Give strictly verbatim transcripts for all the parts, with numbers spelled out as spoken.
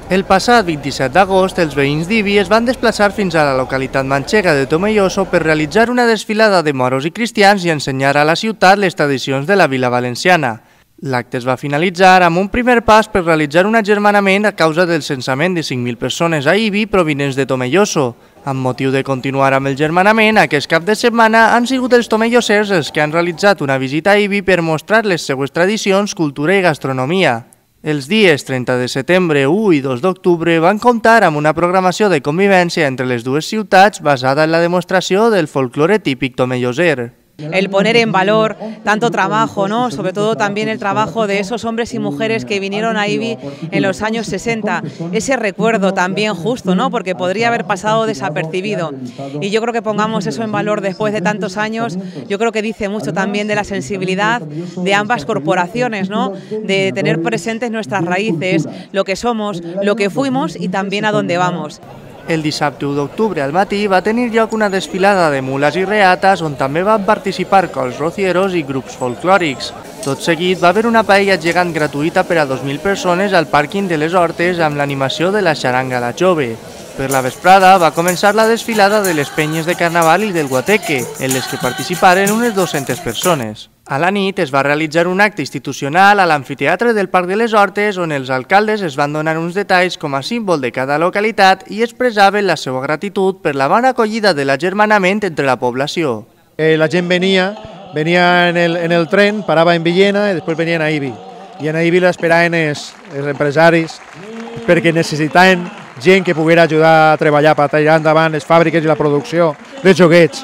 El passat vint-i-set d'agost, els veïns d'Ibi es van desplaçar fins a la localitat manxega de Tomelloso per realitzar una desfilada de moros i cristians i ensenyar a la ciutat les tradicions de la vila valenciana. L'acte es va finalitzar amb un primer pas per realitzar un agermanament a causa del censament de cinc mil persones a Ibi provinents de Tomelloso. Amb motiu de continuar amb el germanament, aquest cap de setmana han sigut els tomellosers els que han realitzat una visita a Ibi per mostrar les seues tradicions, cultura i gastronomia. Els dies trenta de setembre, u i dos d'octubre van comptar amb una programació de convivència entre les dues ciutats basada en la demostració del folclore típic tomelloser. El poner en valor tanto trabajo, ¿no? Sobre todo también el trabajo de esos hombres y mujeres que vinieron a Ibi en los años sesenta. Ese recuerdo también justo, ¿no? Porque podría haber pasado desapercibido. Y yo creo que pongamos eso en valor después de tantos años, yo creo que dice mucho también de la sensibilidad de ambas corporaciones, ¿no? De tener presentes nuestras raíces, lo que somos, lo que fuimos y también a dónde vamos. El dissabte u d'octubre al matí va tenir lloc una desfilada de mules i reates on també van participar cols rocieros i grups folclòrics. Tot seguit va haver una paella gegant gratuïta per a dos mil persones al pàrquing de les Hortes amb l'animació de la xaranga La Jove. Per la vesprada va començar la desfilada de les penyes de Carnaval i del Guateque, en les que participaren unes dues-centes persones. A la nit es va realitzar un acte institucional a l'amfiteatre del Parc de les Hortes on els alcaldes es van donar uns detalls com a símbol de cada localitat i expressaven la seva gratitud per la bona acollida de l'agermanament entre la població. Eh, la gent venia, venia en el, en el tren, parava en Villena i després venien a Ibi. I en Ibi l'esperaven els, els empresaris perquè necessitaven gent que poguera ajudar a treballar per tirar endavant les fàbriques i la producció de joguets.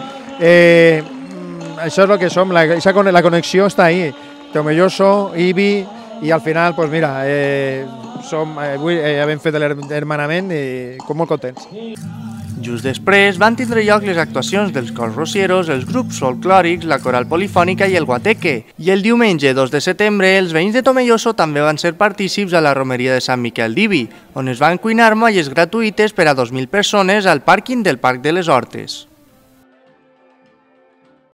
Eh, Això és el que som, la, la connexió està ahí, Tomelloso, Ibi, i al final, pues mira, eh, som, eh, avui eh, hem fet l'hermanament i com molt contents. Just després van tindre lloc les actuacions dels cors rocieros, els grups folclòrics, la coral polifònica i el Guateque. I el diumenge dos de setembre, els veïns de Tomelloso també van ser partícips a la romeria de Sant Miquel d'Ibi, on es van cuinar molles gratuïtes per a dos mil persones al pàrquing del Parc de les Hortes.